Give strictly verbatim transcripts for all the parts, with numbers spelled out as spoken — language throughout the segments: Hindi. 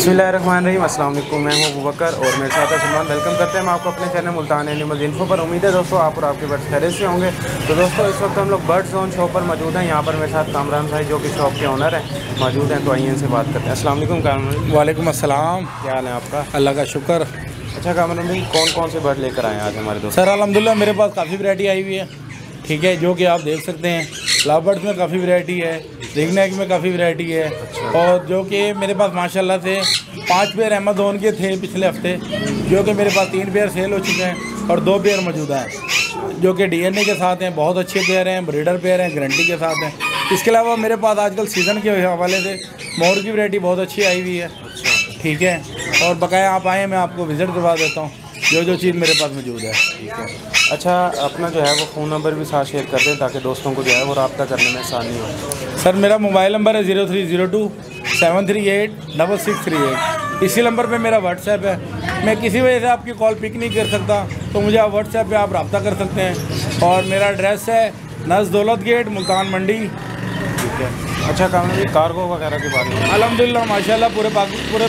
बिस्मिल्लाहिर्रहमानिर्रहीम। अस्सलाम वालेकुम। मैं हूं अबू बकर और मेरे साथ है सलमान। वेलकम करते हैं हम आपको अपने चैनल मुल्तान एनिमल्स इन्फो पर। उम्मीद है दोस्तों आप और आपके बर्ड्स खैरियत से होंगे। तो दोस्तों इस वक्त हम लोग बर्ड जोन शॉप पर मौजूद हैं। यहाँ पर मेरे साथ कामरान भाई जो कि शॉप के ओनर हैं मौजूद हैं, तो आइए इनसे बात करते हैं। अस्सलाम वालेकुम कामरान। वालेकुम अस्सलाम। क्या हाल है आपका? अल्लाह का शुक्र। अच्छा कामरान भाई, कौन कौन से बर्ड लेकर आए हैं आज हमारे दोस्त? सर अल्हम्दुलिल्लाह मेरे पास काफ़ी वैरायटी आई हुई है, ठीक है, जो कि आप देख सकते हैं। लव बर्ड्स में काफ़ी वैरायटी है, रिंग नेक में काफ़ी वैरायटी है। अच्छा। और जो कि मेरे पास माशाल्लाह से पाँच पेयर अमेज़ॉन के थे पिछले हफ्ते, जो कि मेरे पास तीन पेयर सेल हो चुके हैं और दो पेयर मौजूदा हैं जो कि डीएनए के साथ हैं। बहुत अच्छे पेयर हैं, ब्रीडर पेयर हैं, गारंटी के साथ हैं। इसके अलावा मेरे पास आजकल सीज़न के हवाले से मोर की वैरायटी बहुत अच्छी आई हुई है, ठीक है। और बकाया आप आए, मैं आपको विज़िट करवा देता हूँ जो जो चीज़ मेरे पास मौजूद है, ठीक है। अच्छा, अपना जो है वो फ़ोन नंबर भी साथ शेयर कर दें ताकि दोस्तों को जो है वो रब्ता करने में आसानी हो। सर मेरा मोबाइल नंबर है zero three zero two seven three eight double six three eight. इसी नंबर पे मेरा व्हाट्सएप है। मैं किसी वजह से आपकी कॉल पिक नहीं कर सकता तो मुझे आप व्हाट्सएप पे आप रब्ता कर सकते हैं। और मेरा एड्रेस है नज़ दौलत गेट, मुल्तान मंडी, ठीक है। अच्छा कामरान जी, कार्गो वगैरह के बारे में? अल्हम्दुलिल्लाह माशाल्लाह पूरे पाकि पूरे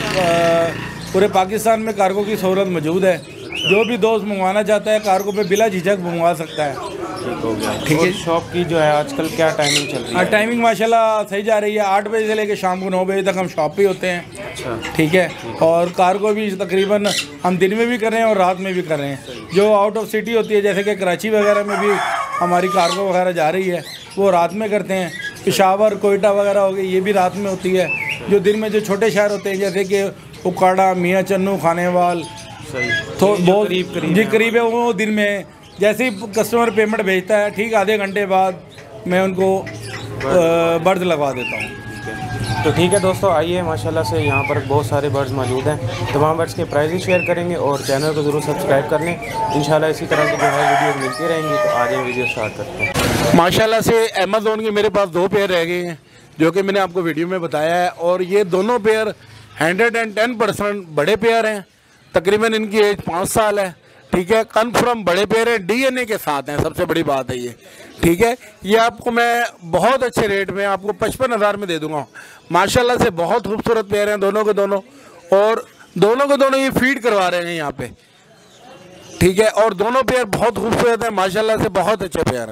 पूरे पाकिस्तान में कार्गो की सहूलत मौजूद है। जो भी दोस्त मंगवाना चाहता है कार्गो पे बिला झिझक मंगवा सकता है। ठीक हो गया, ठीक है। शॉप की जो है आजकल क्या टाइमिंग चल रही है? टाइमिंग माशाल्लाह सही जा रही है। आठ बजे से लेकर शाम को नौ बजे तक हम शॉप पे होते हैं। अच्छा, ठीक है। और कार्गो भी तकरीबन हम दिन में भी कर रहे हैं और रात में भी कर रहे हैं। जो आउट ऑफ सिटी होती है, जैसे कि कराची वगैरह में भी हमारी कार्गो वगैरह जा रही है, वो रात में करते हैं। पेशावर, कोयटा वगैरह हो गई, ये भी रात में होती है। जो दिन में जो छोटे शहर होते हैं जैसे कि उकाड़ा, मियाँ चन्नू, खानेवाल, तो बहुत जी करीब है, वो दिन में जैसे ही कस्टमर पेमेंट भेजता है ठीक आधे घंटे बाद मैं उनको बर्ड्स लगवा देता हूँ। तो ठीक है दोस्तों, आइए माशाल्लाह से यहाँ पर बहुत सारे बर्ड्स मौजूद हैं। तमाम बर्ड्स के प्राइस शेयर करेंगे और चैनल को ज़रूर सब्सक्राइब कर लें। इंशाल्लाह इसी तरह की जो है वीडियो मिलती रहेंगी। तो आज ये वीडियो स्टार्ट करते हैं। माशाल्लाह से अमेज़ॉन के मेरे पास दो पेयर रह गए हैं जो कि मैंने आपको वीडियो में बताया है। और ये दोनों pair hundred and ten percent बड़े पेयर हैं। तकरीबन इनकी एज पाँच साल है, ठीक है। कन्फर्म बड़े पेयर हैं, डीएनए के साथ हैं, सबसे बड़ी बात है ये, ठीक है। ये आपको मैं बहुत अच्छे रेट में आपको पचपन हज़ार में दे दूंगा। माशाल्लाह से बहुत खूबसूरत पेयर हैं दोनों के दोनों। और दोनों के दोनों ये फीड करवा रहे हैं यहाँ पे, ठीक है। और दोनों पेयर बहुत खूबसूरत हैं, माशाल्लाह से बहुत अच्छे पेयर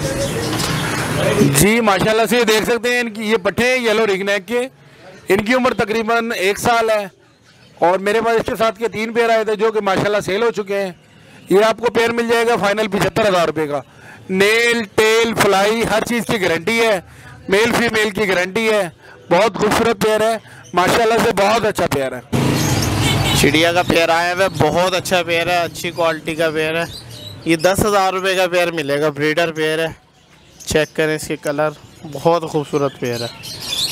हैं जी। माशाल्लाह से ये देख सकते हैं इनकी ये पट्टे हैं येलो रिंग नेक के। इनकी उम्र तकरीबन एक साल है। और मेरे पास इसके साथ के तीन पेयर आए थे जो कि माशाल्लाह सेल हो चुके हैं। ये आपको पेयर मिल जाएगा फाइनल पचहत्तर हज़ार रुपये का। नेल, टेल, फ्लाई हर चीज़ की गारंटी है, मेल फीमेल की गारंटी है। बहुत खूबसूरत पेयर है, माशाल्लाह से बहुत अच्छा पेयर है। चिड़िया का पेयर आया है, बहुत अच्छा पेयर है, अच्छी क्वालिटी का पेयर है। ये दस हज़ार रुपये का पेयर मिलेगा, ब्रीडर पेयर है। चेक करें इसके कलर, बहुत खूबसूरत पेयर है।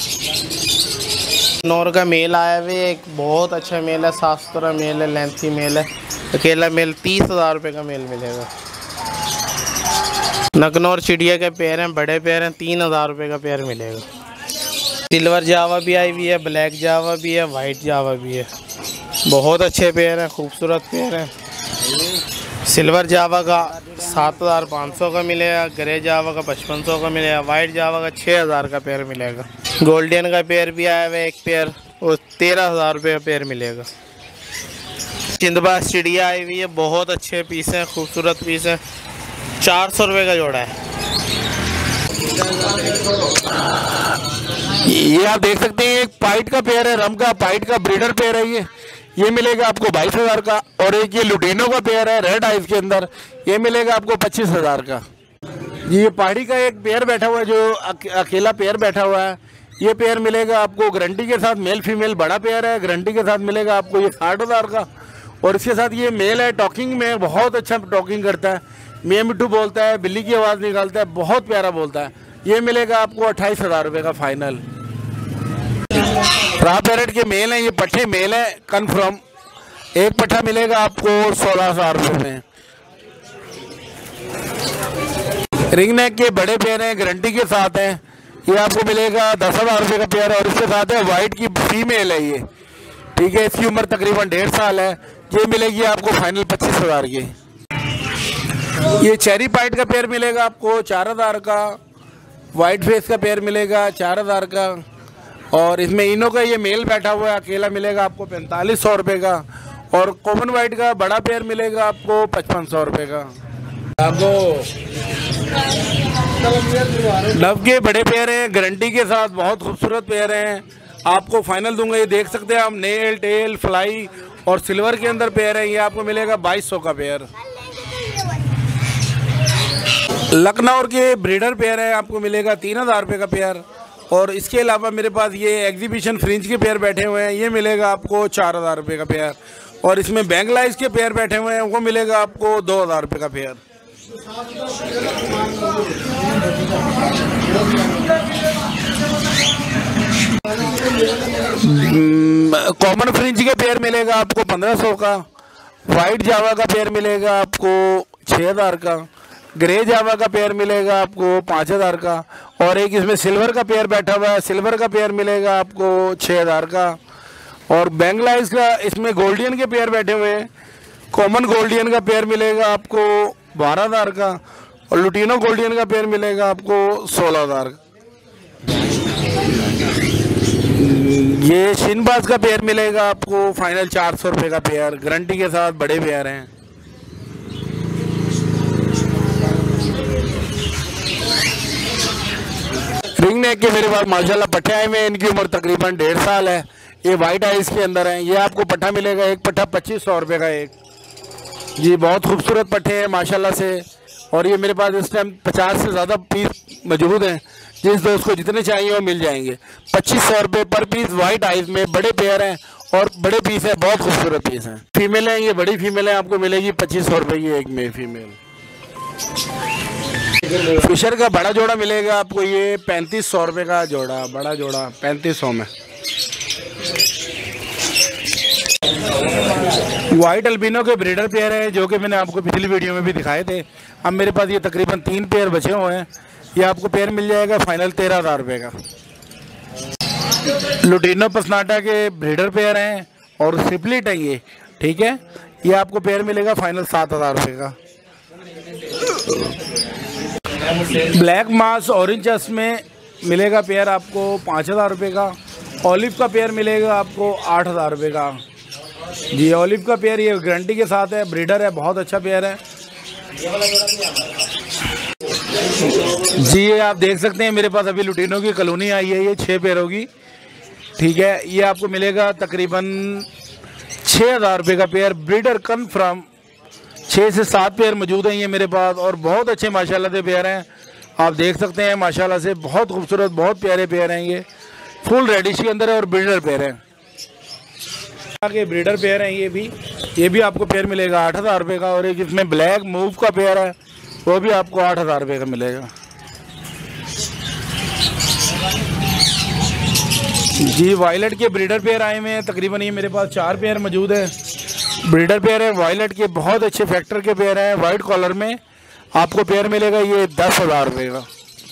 नौर का मेल आया हुआ है, एक बहुत अच्छा मेल है, साफ सुथरा मेल है, लेंथी मेल है। अकेला मेल तीस हज़ार रुपये का मेल मिलेगा। नगनौर चिड़िया के पेयर हैं, बड़े पेयर हैं, तीन हज़ार रुपये का पेयर मिलेगा। सिल्वर जावा भी आई हुई है, ब्लैक जावा भी है, वाइट जावा भी है। बहुत अच्छे पेयर हैं, खूबसूरत पेयर हैं। सिल्वर जावा का सात हज़ार पाँच सौ का मिलेगा, ग्रे जावा का पचपन सौ का मिलेगा, वाइट जावा का छः हज़ार का पेयर मिलेगा। गोल्डन का पेयर भी आया हुआ है एक पेयर, वो तेरह हज़ार रुपये का पेयर मिलेगा। चिंदबाज चिड़िया आई हुई है, बहुत अच्छे पीस हैं, खूबसूरत पीस हैं, चार सौ रुपये का जोड़ा है। ये आप देख सकते हैं एक पाइट का पेयर है, रम का पाइट का ब्रीडर पेयर है। ये ये मिलेगा आपको बाईस हज़ार का। और एक ये लुटीनो का पेयर है रेड आइज के अंदर, ये मिलेगा आपको पच्चीस हज़ार का। ये पहाड़ी का एक पेयर बैठा हुआ है जो अकेला पेयर बैठा हुआ है, ये पेयर मिलेगा आपको गारंटी के साथ। मेल फीमेल बड़ा पेयर है, गारंटी के साथ मिलेगा आपको ये साठ हज़ार का। और इसके साथ ये मेल है, टॉकिंग में बहुत अच्छा टॉकिंग करता है, मियाँ मिट्टू बोलता है, बिल्ली की आवाज़ निकालता है, बहुत प्यारा बोलता है। ये मिलेगा आपको अट्ठाईस हज़ार रुपये का फाइनल। रा पैरेट के मेल हैं, ये पट्टे मेल है कन्फर्म। एक पट्टा मिलेगा आपको सोलह हज़ार रुपये में। रिंग नेक के बड़े पेयर हैं, गारंटी के साथ हैं, ये आपको मिलेगा दस हज़ार रुपये का पेयर। और इसके साथ है वाइट की फीमेल है ये, ठीक है। इसकी उम्र तकरीबन डेढ़ साल है, ये मिलेगी आपको फाइनल पच्चीस हज़ार की। ये चेरी पाइट का पेयर मिलेगा आपको चार हज़ार का। वाइट फेस का पेयर मिलेगा चार हज़ार का। और इसमें इनो का ये मेल बैठा हुआ है, अकेला मिलेगा आपको पैंतालीस सौ रुपये का। और कॉमन वाइट का बड़ा पेयर मिलेगा आपको पचपन सौ रुपये का। आपको डव के बड़े पेयर हैं, गारंटी के साथ, बहुत खूबसूरत पेयर हैं। आपको फाइनल दूंगा, ये देख सकते हैं आप, नेल टेल फ्लाई और सिल्वर के अंदर पेयर है। ये आपको मिलेगा बाईस सौ का पेयर। लखनऊ के ब्रीडर पेयर है, आपको मिलेगा तीन हज़ार रुपये का पेयर। और इसके अलावा मेरे पास ये एग्जीबिशन फ्रिंज के पेयर बैठे हुए हैं, ये मिलेगा आपको चार हज़ार रुपये का पेयर। और इसमें बैंगलाइज के पेयर बैठे हुए हैं, वो मिलेगा आपको दो हज़ार रुपये का पेयर। कॉमन फ्रिंज के पेयर मिलेगा आपको पंद्रह सौ का। वाइट जावा का पेयर मिलेगा आपको छः हज़ार का। ग्रे जावा का पेयर मिलेगा आपको पाँच हज़ार का। और एक इसमें सिल्वर का पेयर बैठा हुआ है, सिल्वर का पेयर मिलेगा आपको छः हज़ार का। और बैंगलाइज का इसमें गोल्डियन के पेयर बैठे हुए हैं, कॉमन गोल्डियन का पेयर मिलेगा आपको बारह हज़ार का। और लुटिनो गोल्डियन का पेयर मिलेगा आपको सोलह हज़ार का। ये शिनबाज का पेयर मिलेगा आपको फाइनल चार सौ रुपये का पेयर, गारंटी के साथ, बड़े पेयर हैं। रिंग नेक के मेरे पास माशाल्लाह पट्टे आए हुए हैं, इनकी उम्र तकरीबन डेढ़ साल है। ये वाइट आइस के अंदर हैं। ये आपको पट्टा मिलेगा, एक पट्टा पच्चीस सौ रुपये का एक। जी बहुत खूबसूरत पट्टे हैं माशाल्लाह से। और ये मेरे पास इस टाइम पचास से ज़्यादा पीस मौजूद हैं, जिस दोस्त को जितने चाहिए वो मिल जाएंगे। पच्चीस सौ रुपये पर पीस वाइट आइस में, बड़े पेयर हैं और बड़े पीस हैं, बहुत खूबसूरत पीस हैं। फीमेल हैं, ये बड़ी फीमेल है, आपको मिलेगी पच्चीस सौ रुपये की एक में फीमेल। फिशर का बड़ा जोड़ा मिलेगा आपको ये पैंतीस सौ रुपये का जोड़ा, बड़ा जोड़ा पैंतीस सौ में। वाइट अल्बिनो के ब्रीडर पेयर है, जो कि मैंने आपको पिछली वीडियो में भी दिखाए थे। अब मेरे पास ये तकरीबन तीन पेयर बचे हुए हैं। ये आपको पेयर मिल जाएगा फाइनल तेरह हज़ार रुपये का। लुटिनो पसनाटा के ब्रीडर पेयर हैं और सिपलिट है ये, ठीक है। ये आपको पेयर मिलेगा फाइनल सात हज़ार रुपये का। ब्लैक मास ऑरेंज चस में मिलेगा पेयर आपको पाँच हज़ार रुपये का। ऑलिव का पेयर मिलेगा आपको आठ हज़ार रुपये का। जी ऑलिव का पेयर ये गारंटी के साथ है, ब्रीडर है, बहुत अच्छा पेयर है। जी ये आप देख सकते हैं मेरे पास अभी लुटिनो की कॉलोनी आई है, ये छः पेयरों की, ठीक है। ये आपको मिलेगा तकरीबन छः हज़ार रुपये का पेयर, ब्रीडर कन्फर्म। छः से सात पेयर मौजूद हैं ये मेरे पास और बहुत अच्छे माशाल्लाह से पेयर हैं। आप देख सकते हैं माशाल्लाह से बहुत खूबसूरत, बहुत प्यारे पेयर हैं। ये फुल रेडिश के अंदर है और ब्रीडर पेयर हैं। आगे ब्रीडर पेयर हैं ये भी, ये भी आपको पेयर मिलेगा आठ हज़ार रुपये का। और एक इसमें ब्लैक मूव का पेयर है, वो भी आपको आठ हज़ार रुपये का मिलेगा। जी वायलेट के ब्रीडर पेयर आए हुए हैं, तकरीबन ये मेरे पास चार पेयर मौजूद है। ब्रीडर पेयर है वायलेट के, बहुत अच्छे फैक्टर के पेयर हैं, वाइट कॉलर में आपको पेयर मिलेगा ये दस हज़ार रुपये का।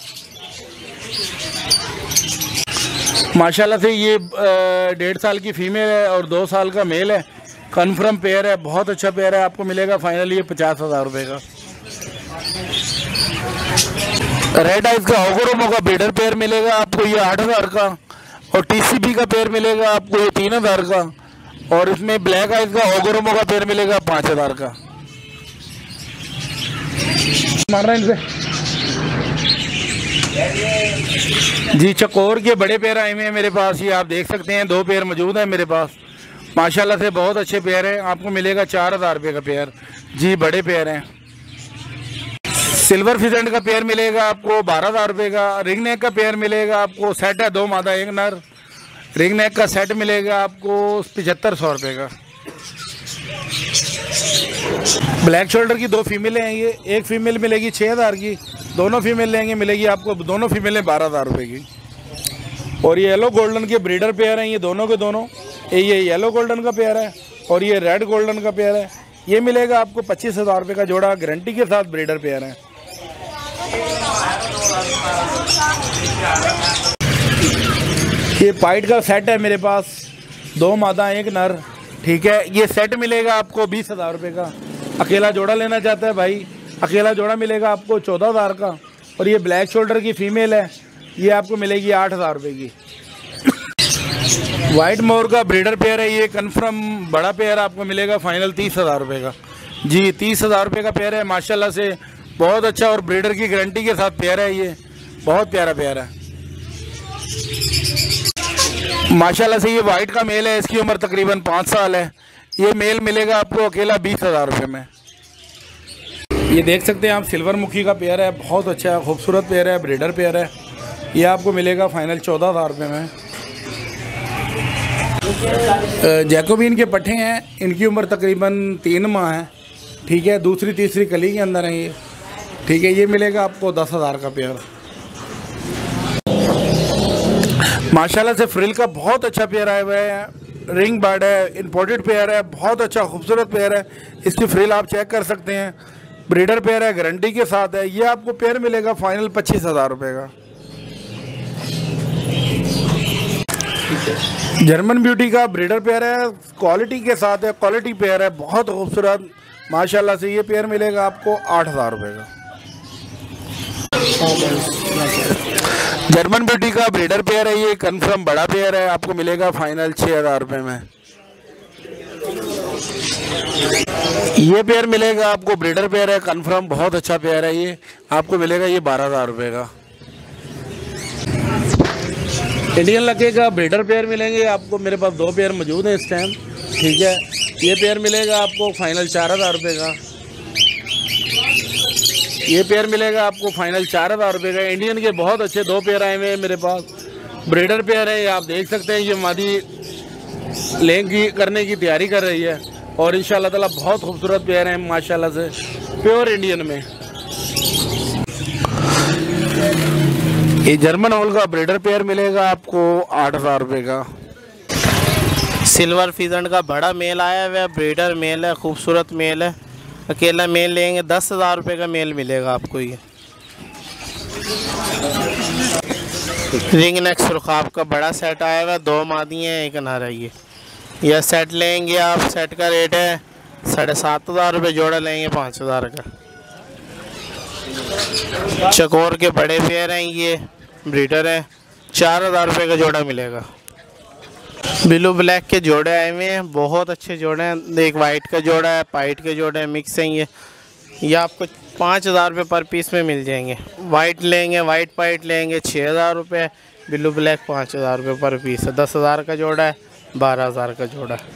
माशाल्लाह से ये डेढ़ साल की फीमेल है और दो साल का मेल है, कन्फर्म पेयर है, बहुत अच्छा पेयर है। आपको मिलेगा फाइनल ये पचास हज़ार रुपये का। रेड आइज का ओगोरोमो का ब्रीडर पेयर मिलेगा आपको ये आठ हज़ार का। और टीसीबी का पेयर मिलेगा आपको ये तीन हज़ार का। और इसमें ब्लैक आइज का ओगोरोमो का पेयर मिलेगा पाँच हज़ार का। मार रहा है इनसे। जी चकोर के बड़े पेयर आए हुए हैं मेरे पास, ये आप देख सकते हैं, दो पेयर मौजूद हैं मेरे पास, माशाल्लाह से बहुत अच्छे पेयर हैं। आपको मिलेगा चार हज़ार रुपये का पेयर। जी बड़े पेयर हैं। सिल्वर फिजेंट का पेयर मिलेगा आपको बारह हज़ार रुपये का। रिंग नेक का पेयर मिलेगा आपको, सेट है दो मादा एक नर, रिंग नेक का सेट मिलेगा आपको पचहत्तर सौ रुपये का। ब्लैक शोल्डर की दो फीमेलें हैं ये, एक फीमेल मिलेगी छः हज़ार की, दोनों फीमेल लेंगे मिलेगी आपको दोनों फीमेलें बारह हज़ार रुपये की। और ये येलो गोल्डन के ब्रीडर पेयर हैं ये दोनों के दोनों। ये येलो गोल्डन का पेयर है और ये रेड गोल्डन का पेयर है, ये मिलेगा आपको पच्चीस हज़ार रुपये का जोड़ा, गारंटी के साथ ब्रीडर पेयर है। ये पाइट का सेट है मेरे पास, दो मादा एक नर, ठीक है। ये सेट मिलेगा आपको बीस हज़ार रुपये का। अकेला जोड़ा लेना चाहता है भाई, अकेला जोड़ा मिलेगा आपको चौदह हज़ार का। और ये ब्लैक शोल्डर की फ़ीमेल है, ये आपको मिलेगी आठ हज़ार रुपये की। वाइट मोर का ब्रीडर पेयर है, ये कन्फर्म बड़ा पेयर आपको मिलेगा फाइनल तीस हज़ार रुपये का। जी तीस हज़ार रुपये का पेयर है, माशाल्लाह से बहुत अच्छा और ब्रीडर की गारंटी के साथ पेयर है। ये बहुत प्यारा पेयर है माशाल्लाह से। ये वाइट का मेल है, इसकी उम्र तकरीबन पाँच साल है। ये मेल मिलेगा आपको अकेला बीस हज़ार रुपये में। ये देख सकते हैं आप, सिल्वर मुखी का पेयर है, बहुत अच्छा खूबसूरत पेयर है, ब्रीडर पेयर है। ये आपको मिलेगा फाइनल चौदह हज़ार रुपये में। जैकोबिन के पट्टे हैं, इनकी उम्र तकरीबन तीन माह है, ठीक है, दूसरी तीसरी कली के अंदर है ये, ठीक है। ये मिलेगा आपको दस हज़ार का पेयर। माशाल्लाह से फ्रिल का बहुत अच्छा पेयर आया हुआ है, रिंग बर्ड है, इंपोर्टेड पेयर है, बहुत अच्छा खूबसूरत पेयर है। इसकी फ्रिल आप चेक कर सकते हैं, ब्रीडर पेयर है, गारंटी के साथ है। ये आपको पेयर मिलेगा फाइनल पच्चीस हज़ार रुपये का। जर्मन ब्यूटी का ब्रीडर पेयर है, क्वालिटी के साथ है, क्वालिटी पेयर है, बहुत खूबसूरत माशाल्लाह से। ये पेयर मिलेगा आपको आठ हज़ार रुपये का। जर्मन ब्यूटी का ब्रीडर पेयर है, ये कंफर्म बड़ा पेयर है, आपको मिलेगा फाइनल छः हज़ार रुपये में। ये पेयर मिलेगा आपको, ब्रीडर पेयर है, कंफर्म बहुत अच्छा पेयर है। ये आपको मिलेगा ये बारह हज़ार रुपये का। इंडियन लके का ब्रीडर पेयर मिलेंगे आपको, मेरे पास दो पेयर मौजूद हैं इस टाइम, ठीक है। ये पेयर मिलेगा आपको फाइनल चार हज़ार रुपये का। ये पेयर मिलेगा आपको फाइनल चार हज़ार रुपये का। इंडियन के बहुत अच्छे दो पेयर आए हुए हैं मेरे पास, ब्रीडर पेयर है, ये आप देख सकते हैं। ये मादी लेंगी करने की तैयारी कर रही है और इंशाल्लाह ताला बहुत खूबसूरत पेयर हैं माशाल्लाह से, प्योर इंडियन में। ये जर्मन हॉल का ब्रीडर पेयर मिलेगा आपको आठ हज़ार रुपये का। सिल्वर फीजेंट का बड़ा मेल आया हुआ है, ब्रीडर मेल है, खूबसूरत मेल है। अकेला मेल लेंगे दस हज़ार रुपये का मेल मिलेगा आपको। ये रिंग नेक सुरखाब का बड़ा सेट आया हुआ है, दो मादी हैं, एक अनार है। ये यह सेट लेंगे आप, सेट का रेट है साढ़े सात हज़ार रुपये, जोड़ा लेंगे पाँच हज़ार का। चकोर के बड़े पेयर हैं, ये ब्रीडर है, चार हज़ार रुपये का जोड़ा मिलेगा। ब्लू ब्लैक के जोड़े आए हुए हैं, बहुत अच्छे जोड़े हैं। एक वाइट का जोड़ा है, पाइट के जोड़े हैं, मिक्स हैं। ये ये आपको पाँच हज़ार रुपये पर पीस में मिल जाएंगे। वाइट लेंगे, वाइट पाइट लेंगे छः हज़ार रुपये, ब्लू ब्लैक पाँच हज़ार रुपये पर पीस है। दस हज़ार का जोड़ा है, बारह हज़ार का जोड़ा है।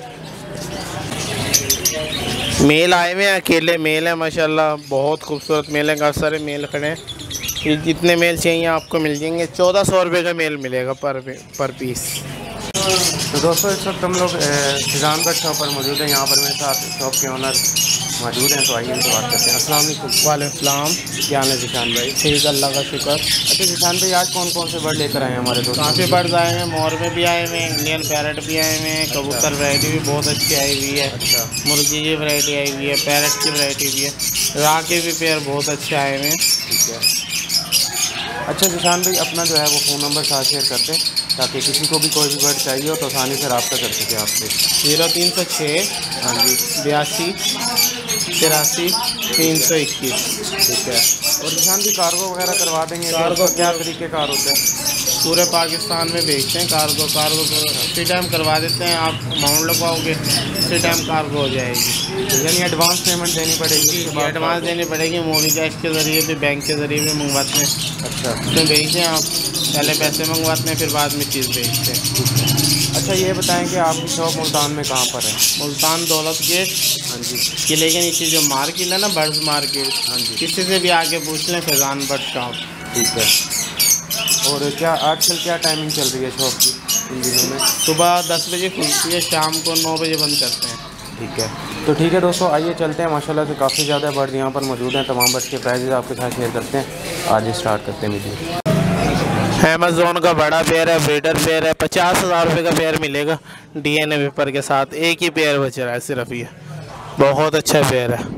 मेल आए हुए हैं, अकेले मेल है माशाल्लाह, बहुत खूबसूरत मेल है। काफ़ी सारे मेल खड़े हैं, ये जितने मेल चाहिए आपको मिल जाएंगे। चौदह सौ रुपये का मेल मिलेगा पर पर पीस। तो दोस्तों इस वक्त हम लोग खिजान का शॉप पर मौजूद है, यहाँ पर मेरे साथ शॉप के ओनर मौजूद हैं, तो आइए उनसे बात करते हैं। अस्सलाम वालेकुम। वालेकुम सलाम। क्या हाल है जिशान भाई? ठीक, अल्लाह का शुक्र। अच्छा जिशान भाई, आज कौन कौन से बर्ड लेकर आए हैं हमारे दोस्त? काफ़ी बर्ड्स आए हैं, मोर में भी आए हुए हैं, इंडियन पैरट भी आए हुए हैं, कबूतर वैरायटी भी बहुत अच्छी आई हुई है। अच्छा, मुर्गी की वैरायटी आई हुई है, पैरट की वैरायटी भी है, राह के भी पेयर बहुत अच्छे आए हुए हैं। ठीक है। अच्छा जिशान भाई, अपना जो है वो फ़ोन नंबर साथ शेयर करते हैं ताकि किसी को भी कोई भी बर्ड चाहिए हो तो आसानी से रब्ता कर सके आपसे। जीरो तीन सौ छः हाँ जी, बयासी तिरासी तीन सौ इक्कीस। ठीक है। और जिशान भी कार्गो वगैरह करवा देंगे? कार्गो क्या तरीके कार होता है? पूरे पाकिस्तान में भेजते हैं कार्गो। कार्गो उसी टाइम करवा देते हैं, आप अमाउंट लगवाओगे उसी टाइम कार्गो हो जाएगी। यानी एडवांस पेमेंट देनी पड़ेगी? एडवांस देनी पड़ेगी, मोबाइल कैश के ज़रिए भी, बैंक के ज़रिए भी मंगवाते हैं। अच्छा, उसमें भेजते हैं आप, पहले पैसे मंगवाते हैं फिर बाद में चीज़ भेजते हैं। अच्छा ये बताएं कि आपकी शॉप मुल्तान में कहाँ पर है? मुल्तान दौलत गेट। हाँ जी। किले के नीचे जो मार्केट है ना, बर्ड्स मार्केट, हाँ जी। किसी से भी आके पूछ लें, फैज़ान बर्ड शॉप। ठीक है। और क्या आजकल क्या टाइमिंग चल रही है शॉप की इन दिनों में? सुबह दस बजे खुलती है, शाम को नौ बजे बंद करते हैं। ठीक है। तो ठीक है दोस्तों, आइए चलते हैं। माशाल्लाह से काफ़ी ज़्यादा बर्ड यहाँ पर मौजूद हैं, तमाम बर्ड्स के प्राइजेज आपके साथ शेयर करते हैं। आज स्टार्ट करते हैं वीडियो। अमेज़ॉन का बड़ा पेयर है, ब्रीडर पेयर है, पचास हज़ार रुपये का पेयर मिलेगा डीएनए पेपर के साथ। एक ही पेयर बच रहा है सिर्फ, ये बहुत अच्छा पेयर है।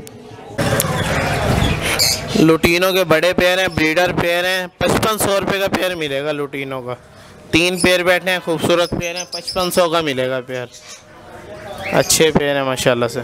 लुटीनों के बड़े पेयर हैं, ब्रीडर पेयर हैं, पचपन सौ रुपये का पेयर मिलेगा लुटीनों का। तीन पेयर बैठे हैं, खूबसूरत पेयर हैं, पचपन सौ का मिलेगा पेयर। अच्छे पेयर हैं माशाल्लाह से।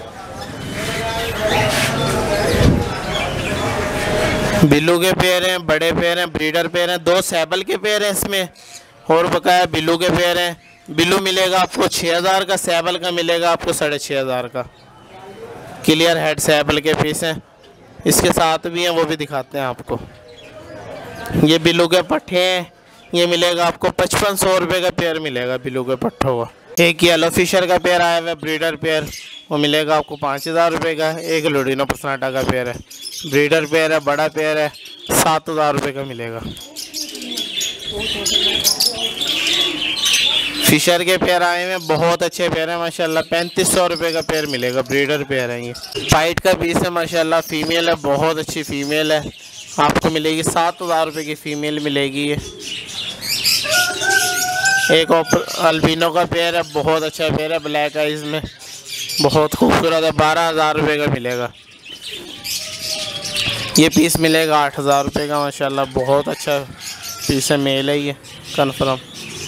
बिल्लू के पेयर हैं, बड़े पेयर हैं, ब्रीडर पेयर हैं, दो सैबल के पेयर हैं इसमें, और बकाया बिल्लू के पेयर हैं, बिल्लू मिलेगा आपको छः हज़ार का, सैबल का मिलेगा आपको साढ़े छः हज़ार का। क्लियर हेड सैबल के पीस हैं, इसके साथ भी हैं, वो भी दिखाते हैं आपको। ये बिल्लू के पट्टे हैं, ये मिलेगा आपको पचपन सौ रुपये का पेयर मिलेगा बिल्लू के पट्टों का। एक येलो फिशर का पेयर आया हुआ है ब्रीडर पेयर, वो मिलेगा आपको पाँच हज़ार रुपये का। एक लुडिनो पसनाटा का पेयर है, ब्रीडर पेयर है, बड़ा पेयर है, सात हज़ार रुपये का मिलेगा। फिशर के पेयर आए हुए हैं, बहुत अच्छे पेयर हैं माशाल्लाह, पैंतीस सौ रुपये का पेयर मिलेगा। ब्रीडर पेयर है ये, फाइट का पीस है माशाल्लाह, फीमेल है, बहुत अच्छी फीमेल है, आपको मिलेगी सात हज़ार रुपये की फ़ीमेल मिलेगी ये। एक अल्बिनो का पेयर है, बहुत अच्छा पेयर है, ब्लैक आइज में, बहुत खूबसूरत है, बारह हज़ार रुपये का मिलेगा। ये पीस मिलेगा आठ हज़ार रुपये का माशाल्लाह, बहुत अच्छा पीस है, मेल है ये कन्फर्म।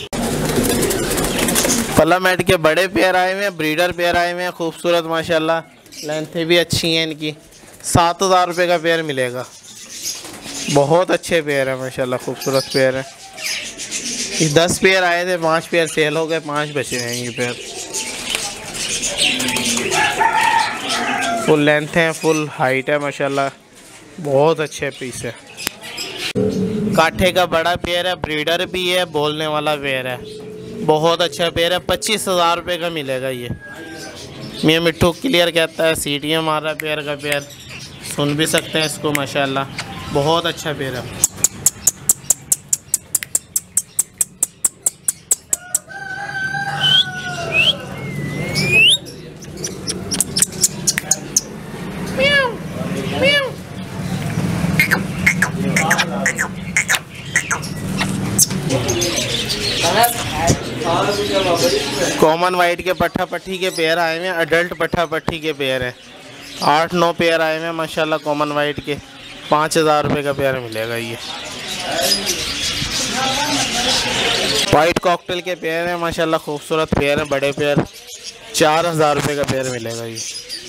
पलामेट के बड़े पेयर आए हुए हैं, ब्रीडर पेयर आए हुए हैं, खूबसूरत माशाल्लाह, लेंथें भी अच्छी हैं इनकी। सात हज़ार रुपये का पेयर मिलेगा, बहुत अच्छे पेयर है माशाल्लाह, खूबसूरत पेयर है। ये दस पेयर आए थे, पाँच पेयर सेल हो गए, पाँच बचे हैं ये पेयर। फुल लेंथ है, फुल हाइट है माशाल्लाह, बहुत अच्छे पीस है। काठे का बड़ा पेयर है, ब्रीडर भी है, बोलने वाला पेयर है, बहुत अच्छा पेयर है, पच्चीस हज़ार रुपये का मिलेगा ये। मियाँ मिट्ठू क्लियर कहता है, सीटियाँ मार रहा है पेयर का, पेयर सुन भी सकते हैं इसको माशाल्लाह, बहुत अच्छा पेयर है। कॉमन वाइट के पट्ठा पट्टी के पेयर आए हुए हैं, अडल्ट पट्ठा पट्टी के पेयर हैं, आठ नौ पेयर आए हुए हैं माशाल्लाह कॉमन वाइट के, पाँच हज़ार रुपये का पेयर मिलेगा ये। वाइट कॉकटेल के पेयर हैं माशाल्लाह, खूबसूरत पेयर हैं, बड़े पेयर, चार हज़ार रुपये का पेयर मिलेगा ये।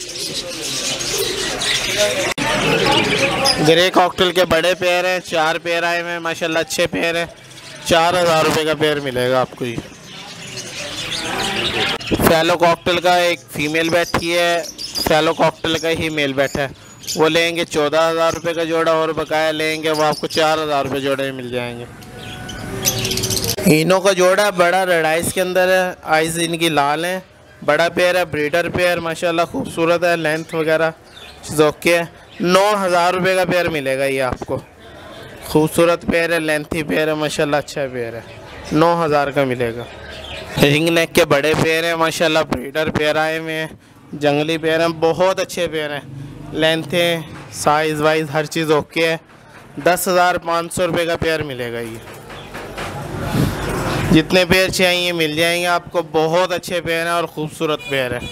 ग्रे कॉकटेल के बड़े पेयर हैं, चार पेयर आए हुए हैं माशाल्लाह, अच्छे पेयर हैं, चार हज़ार रुपये का पेयर मिलेगा आपको ये। फैलो कॉकटेल का एक फ़ीमेल बैठी है, फैलो कॉकटेल का ही मेल बैठा है, वो लेंगे चौदह हज़ार रुपये का जोड़ा, और बकाया लेंगे वो आपको चार हज़ार रुपये जोड़े मिल जाएंगे। इनों का जोड़ा बड़ा रेड आइस के अंदर है, आइस इनकी लाल है, बड़ा पेयर है, ब्रीडर पेयर माशाल्लाह खूबसूरत है, लेंथ वगैरह ओके है, नौ हज़ार रुपये का पेयर मिलेगा ये आपको। खूबसूरत पेयर है, लेंथी पेयर है माशाल्लाह, अच्छा पेयर है, नौ हज़ार का मिलेगा। रिंग नेक के बड़े पेयर हैं माशाल्लाह, ब्रीडर पेयर आए हुए हैं, जंगली पेयर हैं, बहुत अच्छे पेयर हैं, लेंथें साइज़ वाइज हर चीज़ ओके है, दस हज़ार पाँच सौ रुपये का पेयर मिलेगा ये। जितने पेयर चाहिए मिल जाएंगे आपको, बहुत अच्छे पेयर हैं और ख़ूबसूरत पेयर है।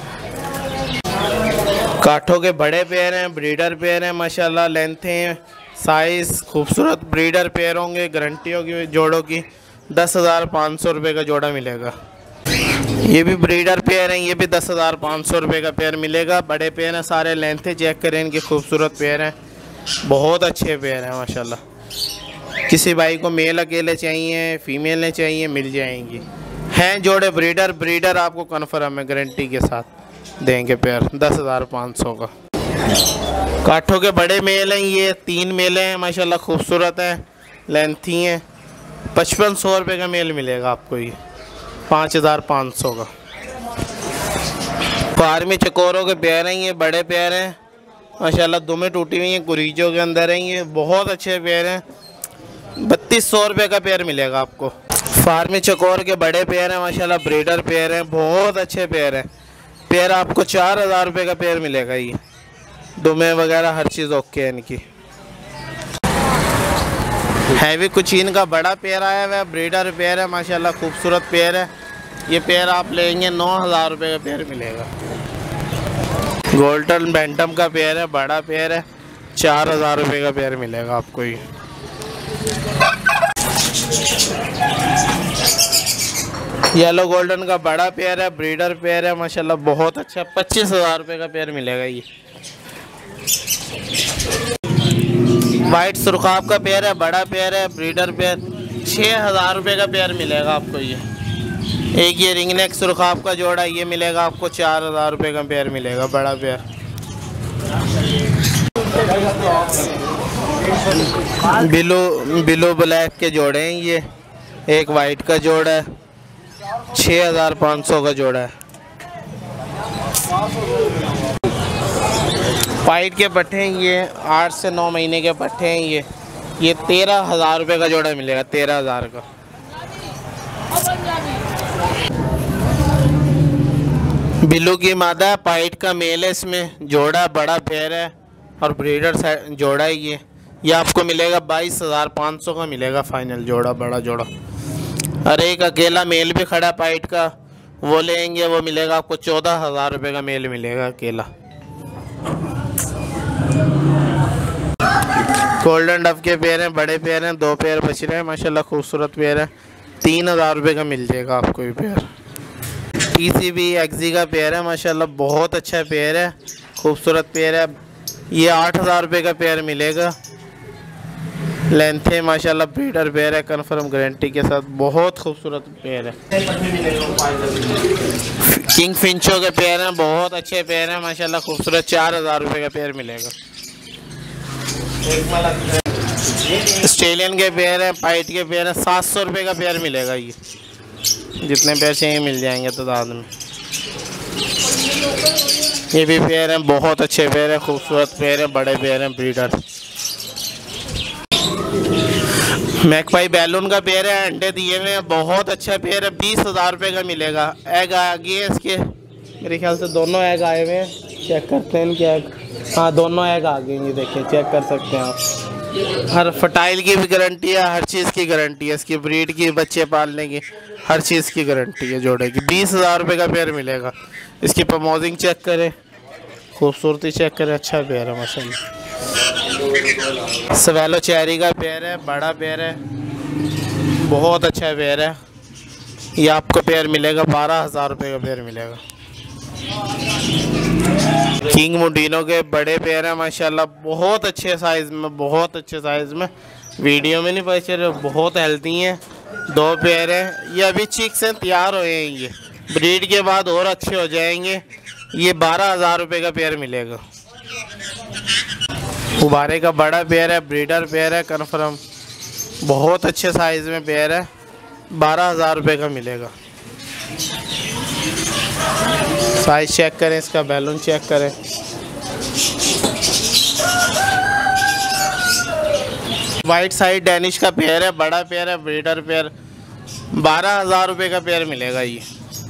काठों के बड़े पेयर हैं, ब्रीडर पेयर हैं माशाल्लाह, लेंथें साइज़ खूबसूरत ब्रीडर पेयर होंगे, गारंटी होगी जोड़ों की, दस हज़ार पाँच सौ रुपये का जोड़ा मिलेगा। ये भी ब्रीडर पेयर हैं, ये भी दस हज़ार पाँच सौ रुपये का पेयर मिलेगा, बड़े पेयर हैं सारे, लेंथें चेक करें इनके, खूबसूरत पेयर हैं, बहुत अच्छे पेयर हैं माशाल्लाह। किसी भाई को मेल अकेले चाहिए, फीमेल ने चाहिए, मिल जाएंगी। हैं जोड़े ब्रीडर, ब्रीडर आपको कन्फर्म है, गारंटी के साथ देंगे पेयर, दस हज़ार पाँच सौ का। काठों के बड़े मेल हैं, ये तीन मेले हैं माशाल्लाह, खूबसूरत हैं, लेंथी हैं, पचपन सौ रुपये का मेल मिलेगा आपको ये, पाँच हज़ार पाँच सौ का। फार्मी चकोरों के पेयर हैं, ये बड़े पेयर हैं माशाल्लाह, दुमें टूटी हुई हैं, कुरीजों के अंदर हैं, ये बहुत अच्छे पेयर हैं, बत्तीस सौ रुपये का पेयर मिलेगा आपको। फार्मी चकोर के बड़े पेयर हैं माशाल्लाह, ब्रीडर पेयर हैं, बहुत अच्छे पेयर हैं, पेयर आपको चार हज़ार रुपये का पेयर मिलेगा ये, दुमें वगैरह हर चीज़ ओके है इनकी। हैवी कुचीन का बड़ा पेयर आया हुआ है, ब्रीडर पेयर है माशाल्लाह, खूबसूरत पेयर है, ये पेयर आप लेंगे नौ हज़ार रुपये का पेयर मिलेगा। गोल्डन बैंटम का पेयर है, बड़ा पेयर है, चार हज़ार रुपये का पेयर मिलेगा आपको ये। येलो गोल्डन का बड़ा पेयर है, ब्रीडर पेयर है माशाल्लाह, बहुत अच्छा, पच्चीस हज़ार रुपये का पेयर मिलेगा ये। वाइट सुरखाब का पेयर है, बड़ा पेयर है, ब्रीडर पेयर, छः हज़ार रुपये का पेयर मिलेगा आपको ये। एक ये रिंग नेक सुरखाब का जोड़ा, ये मिलेगा आपको चार हज़ार रुपये का पेयर मिलेगा, बड़ा पेयर। बिलो बिलो ब्लैक के जोड़े हैं ये, एक वाइट का जोड़ा है, छः हज़ार पाँच सौ का जोड़ा है। वाइट के पट्टे हैं ये, आठ से नौ महीने के पट्टे हैं ये ये तेरह हज़ार रुपये का जोड़ा मिलेगा, तेरह हज़ार का। बिल्लू की मादा, पाइट का मेल है, इसमें जोड़ा बड़ा पेयर है और ब्रीडर जोड़ा है ये ये आपको मिलेगा बाईस हज़ार पाँच सौ का मिलेगा फाइनल जोड़ा, बड़ा जोड़ा। और एक अकेला मेल भी खड़ा पाइट का, वो लेंगे वो मिलेगा आपको चौदह हज़ार रुपये का मेल मिलेगा अकेला। गोल्डन डफ के पेयर हैं, बड़े पेयर हैं, दो पेयर बच रहे हैं माशाल्लाह, खूबसूरत पेयर है, तीन हज़ार रुपये का मिल जाएगा आपको ये पेयर। टी सी बी एक्जी का पेयर है माशाल्लाह, बहुत अच्छा पेयर है, खूबसूरत पेयर है, ये आठ हज़ार रुपये का पेयर मिलेगा। लेंथ है माशाल्लाह, ब्रीडर पेयर है, कन्फर्म गारंटी के साथ, बहुत खूबसूरत पेयर है। किंग फिंचो के पेयर हैं, बहुत अच्छे पेयर हैं माशाल्लाह, खूबसूरत, चार हज़ार रुपये का पेयर मिलेगा। ऑस्ट्रेलियन के पेयर हैं, पाइट के पेयर हैं, सात सौ रुपये का पेयर मिलेगा ये, जितने पेयर चाहिए मिल जाएंगे तादाद में। ये भी पेयर हैं, बहुत अच्छे पेयर हैं, खूबसूरत पेयर हैं, बड़े पेयर हैं, ब्रीडर। मैकपाई बैलून का पेयर है, अंडे दिए हुए हैं, बहुत अच्छा पेयर है, बीस हज़ार रुपये का मिलेगा। एग आ गए हैं इसके, मेरे ख्याल से दोनों एग आए हुए हैं, चेक करते हैं इनके एग। हाँ, दोनों एग आ गए, ये देखिए, चेक कर सकते हैं आप। हर फर्टाइल की भी गारंटी है, हर चीज़ की गारंटी है, इसकी ब्रीड की, बच्चे पालने की, हर चीज़ की गारंटी है जोड़े की। बीस हज़ार रुपये का पेयर मिलेगा। इसकी प्रमोजिंग चेक करें, खूबसूरती चेक करें, अच्छा पेयर है माशाल्लाह। सवेलो चेरी का पेयर है, बड़ा पेयर है, बहुत अच्छा पेयर है, ये आपको पेयर मिलेगा बारह हज़ार रुपये का पेयर मिलेगा। किंग मुंडीनो के बड़े पेयर हैं माशाल्लाह, बहुत अच्छे साइज़ में, बहुत अच्छे साइज़ में, वीडियो में नहीं पता चल रहे, बहुत हेल्दी हैं। दो पेयर हैं, ये अभी चिक्स हैं, तैयार हुए हैं, ये ब्रीड के बाद और अच्छे हो जाएंगे। ये बारह हज़ार रुपये का पेयर मिलेगा। गुब्बारे का बड़ा पेयर है, ब्रीडर पेयर है, कन्फर्म, बहुत अच्छे साइज़ में पेयर है, बारह हज़ार रुपये का मिलेगा। साइज चेक करें, इसका बैलून चेक करें। वाइट साइड डैनिश का पेयर है, बड़ा पेयर है, ब्रीडर पेयर, बारह हज़ार रुपये का पेयर मिलेगा। ये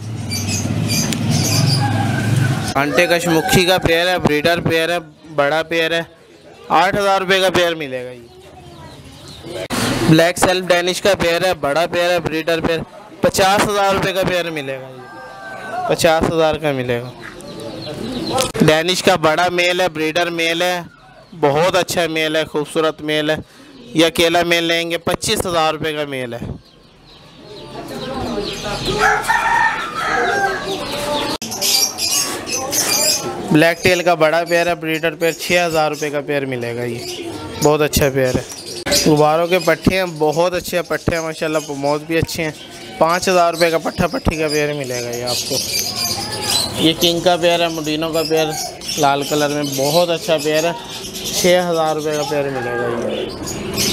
अंटे कशमुखी का पेयर है, ब्रीडर पेयर है, बड़ा पेयर है, आठ हज़ार रुपये का पेयर मिलेगा। ये ब्लैक सेल्फ डैनिश का पेयर है, बड़ा पेयर है, ब्रीडर पेयर, पचास हज़ार रुपये का पेयर मिलेगा। ये पचास हज़ार का मिलेगा। डैनिश का बड़ा मेल है, ब्रीडर मेल है, बहुत अच्छा मेल है, खूबसूरत मेल है, ये अकेला मेल लेंगे पच्चीस हज़ार रुपये का मेल है। ब्लैक टेल का बड़ा पेयर है, ब्रीडर पेयर, छः हज़ार रुपये का पेयर मिलेगा। ये बहुत अच्छा पेयर है। गुब्बारों के पट्टे हैं, बहुत अच्छे पट्टे हैं माशाल्लाह, प्रमोद भी अच्छे हैं, पाँच हज़ार रुपये का पट्ठा पट्टी का पेयर मिलेगा ये आपको। ये किंग का पेयर है, मुंडीनो का पेयर, लाल कलर में, बहुत अच्छा पेयर है, छः हज़ार रुपये का पेयर मिलेगा ये।